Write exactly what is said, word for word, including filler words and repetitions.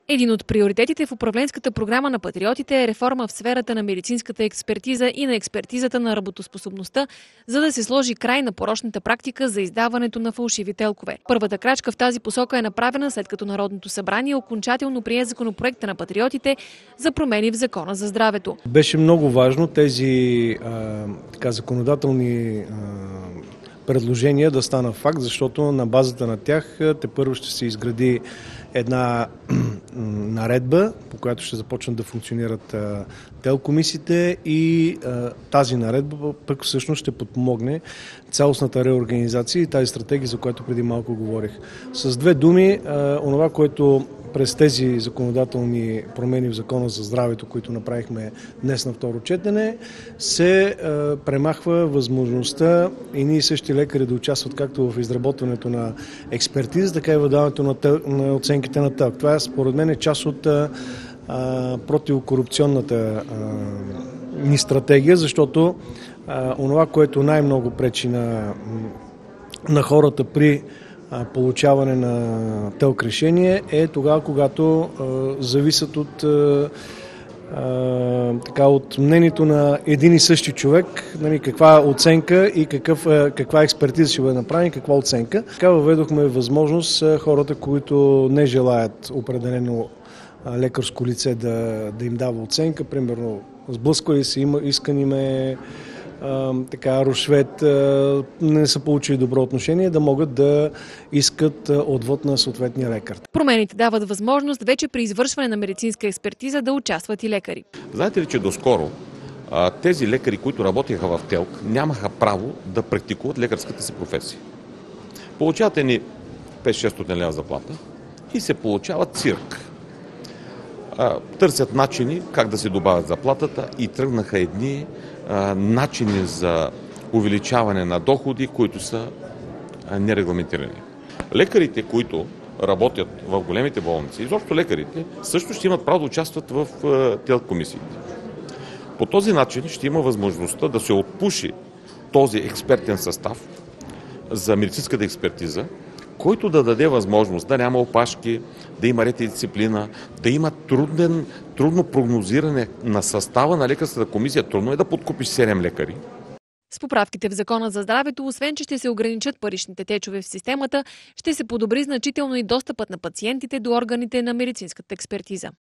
Един от приоритетите в управленската програма на патриотите е реформа в сферата на медицинската експертиза и на експертизата на работоспособността, за да се сложи край на порочната практика за издаването на фалшиви телкове. Първата крачка в тази посока е направена след като Народното събрание окончателно прие законопроекта на патриотите за промени в Закона за здравето. Беше много важно тези а, така, законодателни а, предложения да станат факт, защото на базата на тях тепърво ще се изгради една наредба, по която ще започнат да функционират а, телкомисиите и а, тази наредба пък всъщност ще подпомогне цялостната реорганизация и тази стратегия, за която преди малко говорих. С две думи, а, онова, което през тези законодателни промени в Закона за здравето, които направихме днес на второ четене, се а, премахва възможността и ние същи лекари да участват както в изработването на експертиза, така и в даването на, тел, на оценките на ТЕЛК. Това според мен е част от а, противокорупционната а, ни стратегия, защото а, онова, което най-много пречи на, на хората при получаване на ТЕЛК решение е тогава, когато а, зависят от, а, а, така, от мнението на един и същи човек, нали, каква оценка и какъв, а, каква експертиза ще бъде направена, каква оценка. Така въведохме възможност а, хората, които не желаят определено а, лекарско лице да, да им дава оценка, примерно сблъсквали се, има, искани ме Uh, така, рушвет, uh, не са получили добро отношение, да могат да искат uh, отвод на съответния лекар. Промените дават възможност вече при извършване на медицинска експертиза да участват и лекари. Знаете ли, че доскоро uh, тези лекари, които работеха в ТЕЛК, нямаха право да практикуват лекарската си професия. Получават ни пет-шест лева заплата и се получава цирк. Uh, търсят начини как да се добавят заплатата и тръгнаха едни начини за увеличаване на доходи, които са нерегламентирани. Лекарите, които работят в големите болници, изобщо лекарите, също ще имат право да участват в ТЕЛК комисиите. По този начин ще има възможността да се отпуши този експертен състав за медицинската експертиза, който да даде възможност да няма опашки, да има ред и дисциплина, да има труден, трудно прогнозиране на състава на лекарската комисия. Трудно е да подкупиш седем лекари. С поправките в Закона за здравето, освен че ще се ограничат паричните течове в системата, ще се подобри значително и достъпът на пациентите до органите на медицинската експертиза.